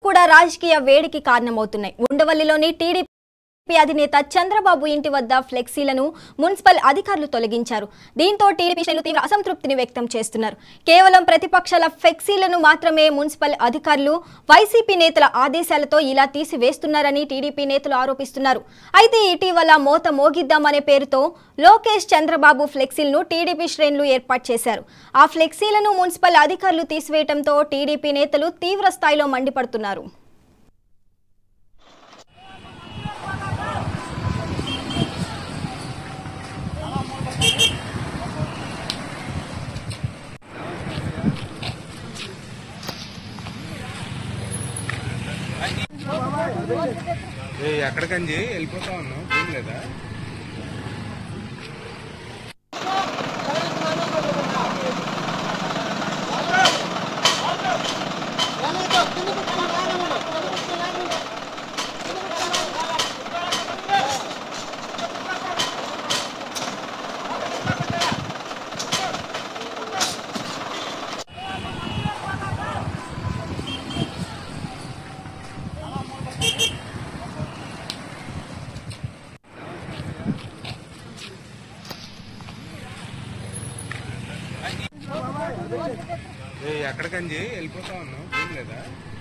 కూడా రాజకీయ వేడికి కారణమవుతున్నాయి. ఉండవల్లిలోని టీడీపీ అధినేత చంద్రబాబు ఇంటి వద్ద ఫ్లెక్సీలను మున్సిపల్ అధికారులు తొలగించారు. దీంతో టీడీపీ శ్రేణులు తీవ్ర అసంతృప్తిని వ్యక్తం చేస్తున్నారు. కేవలం ప్రతిపక్షాల ఫ్లెక్సీలను మాత్రమే మున్సిపల్ అధికారులు వైసీపీ నేతల ఆదేశాలతో ఇలా తీసివేస్తున్నారని టీడీపీ నేతలు ఆరోపిస్తున్నారు. అయితే ఇటీవల మోత మోగిద్దామనే పేరుతో లోకేష్ చంద్రబాబు ఫ్లెక్సీలను టీడీపీ శ్రేణులు ఏర్పాటు చేశారు. ఆ ఫ్లెక్సీలను మున్సిపల్ అధికారులు తీసివేయడంతో టీడీపీ నేతలు తీవ్ర స్థాయిలో మండిపడుతున్నారు. ఎక్కడికంజి వెళ్ళిపోతా ఉన్నావు లేదా? ఎక్కడికంజి వెళ్ళిపోతా ఉన్నావు లేదా?